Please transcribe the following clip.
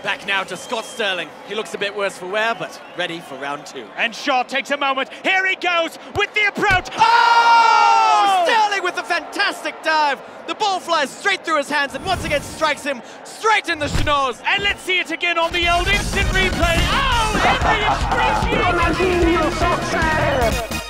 Back now to Scott Sterling. He looks a bit worse for wear, but ready for round 2. And Shaw takes a moment. Here he goes with the approach. Oh! Sterling with a fantastic dive. The ball flies straight through his hands and once again strikes him straight in the schnoz. And let's see it again on the old instant replay. Oh, Henry excruciating! Ronaldinho Soccer!